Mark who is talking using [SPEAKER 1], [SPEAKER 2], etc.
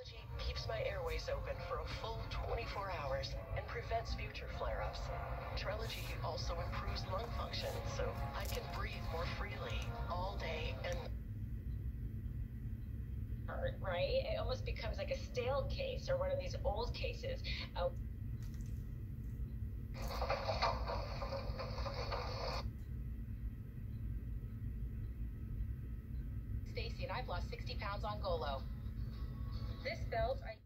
[SPEAKER 1] Trelegy keeps my airways open for a full 24 hours and prevents future flare-ups. Trelegy also improves lung function, so I can breathe more freely all day and
[SPEAKER 2] right? It almost becomes like a stale case or one of these old cases.
[SPEAKER 3] Stacy and I've lost 60 pounds on Golo. This belt I